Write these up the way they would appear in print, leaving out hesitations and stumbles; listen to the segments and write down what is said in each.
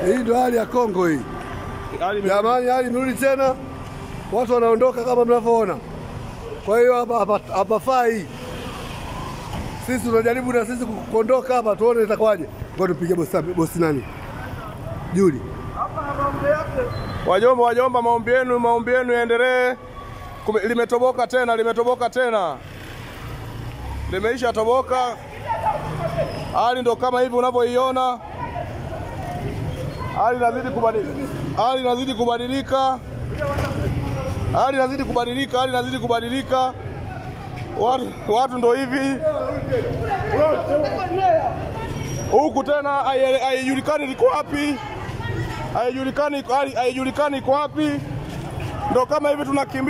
Hii ndio hali ya Kongo hii. Jamani, hali imerudi tena. Watu wanaondoka kama mnavyoona. Kwa hiyo hapa fai. Sisi tunajaribu na sisi kuondoka hapa tuone itakuwaje. Ngoja tupige bosi nani? Juli. Wajomba maombi yenu yaendelee. Limetoboka tena. Limeisha toboka. Hali ndo kama hivi unavyoiona. Hali inazidi kubadilika. Watu ndo hivi. Huku tena haijulikani liko wapi. Haijulikani iko wapi. Ndo kama hivi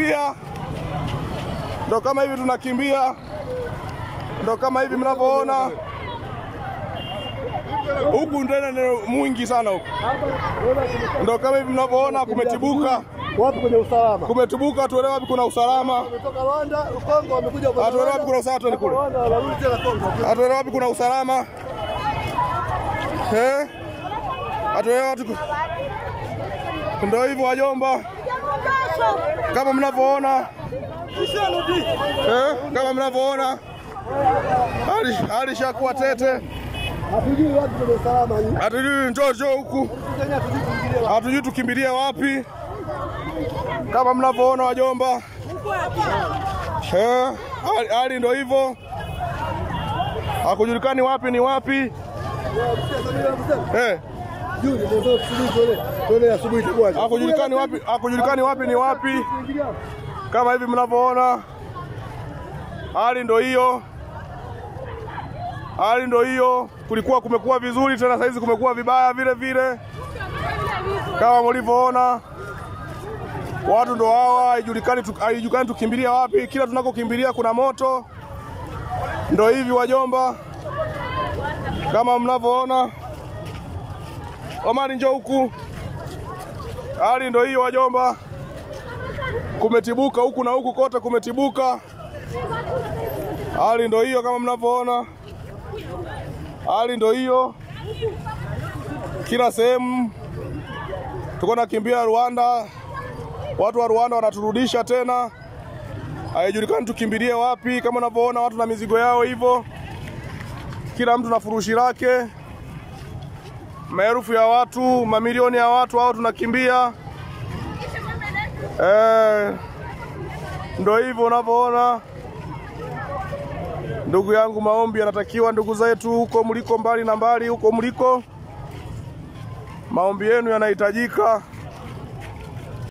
tunakimbia. Ndo kama hivi mnavyoona. Huku tena mwingi sana huku. Ndo kama hivi mnavyoona kumetibuka. Wapi kwenye usalama? Kumetubuka, tuelewe wapi kuna usalama. Kutoka Rwanda, Kongo wamekuja kwa Atuelewe wapi kuna usalama ni kule. Atuelewe wapi kuna usalama. Atuelewe wapi. Ndio hivyo wajomba. Kama mnavyoona. Kama mnavyoona. Hali shakuwa tete. Hatujui wapi kuna usalama. Hatujui njoo huku. Hatujui tukimbilie wapi. Kama mnavyoona wajomba. Hali ndio hivyo. Hakujulikani wapi ni wapi. Hakujulikani wapi ni wapi. Kama hivi mnavyoona. Hali ndio hiyo. Kulikuwa kumekuwa vizuri tena saizi kumekuwa vibaya vile. Kama mlivyoona. Watu ndo hawa, haijulikani tukimbilia wapi. Kila tunakokimbilia kuna moto. Ndo hivi wajomba. Kama mnavyoona. Omari njoo huku. Hali ndo hiyo wajomba. Kumetibuka huku na huku kote kumetibuka. Hali ndo hiyo kama mnavyoona. Hali ndo hiyo. Kila sehemu tuko nakimbia Rwanda. Watu wa Rwanda wanaturudisha tena. Haijulikani tukimbilie wapi. Kama unavyoona watu na mizigo yao hivyo. Kila mtu na furushi lake. Maelfu ya watu, mamilioni ya watu hao tunakimbia. Ndio hivyo unavyoona. Ndugu yangu, maombi yanatakiwa ndugu zetu huko mliko mbali na mbali huko mliko. Maombi yenu yanahitajika.